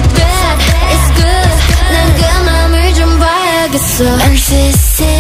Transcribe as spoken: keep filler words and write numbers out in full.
bad, it's good. 난 그 맘을 좀 봐야겠어. 난 세세